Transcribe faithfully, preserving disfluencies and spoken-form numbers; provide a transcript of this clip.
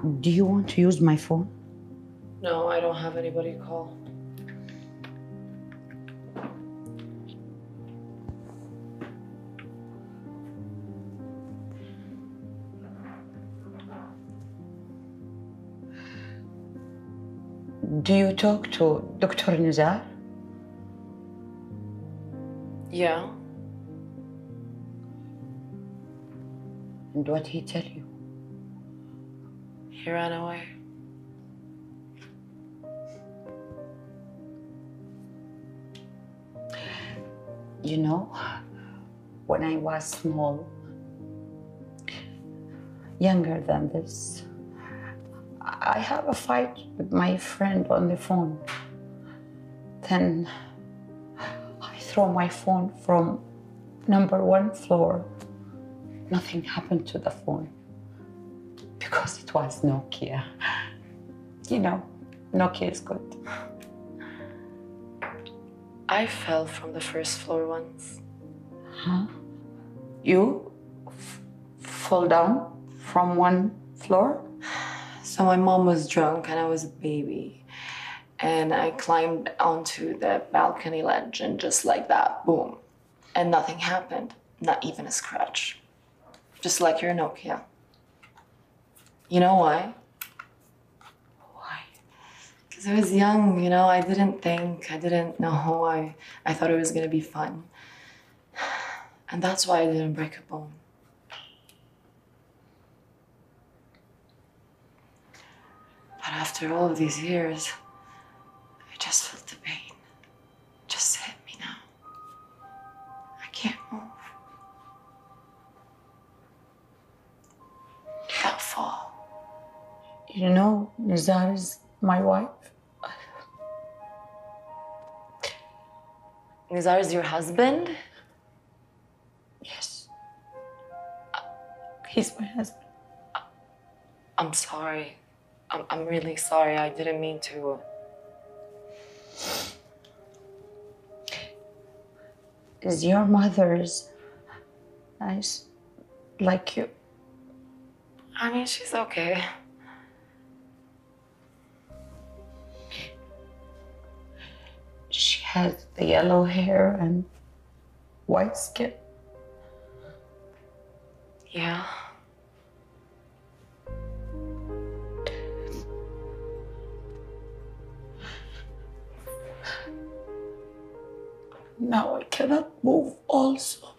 Do you want to use my phone? No, I don't have anybody to call. Do you talk to Doctor Nizar? Yeah. And what he tell you? He ran away. You know, when I was small, younger than this, I have a fight with my friend on the phone. Then I throw my phone from number one floor. Nothing happened to the phone because it was Nokia. You know, Nokia is good. I fell from the first floor once. Huh? You f fall down from one floor? So my mom was drunk and I was a baby. And I climbed onto the balcony ledge and just like that, boom. And nothing happened, not even a scratch. Just like your Nokia. You know why? Why? Because I was young, you know, I didn't think, I didn't know, I, I thought it was gonna be fun. And that's why I didn't break a bone. But after all of these years, I just felt the pain. It just hit me now. I can't move. That fall. You know, Nizar is my wife. Nizar is your husband? Yes. He's my husband. I'm sorry. I'm, I'm really sorry. I didn't mean to. Is your mother's nice like you? I mean, she's okay. She has the yellow hair and white skin. Yeah. Now I cannot move also.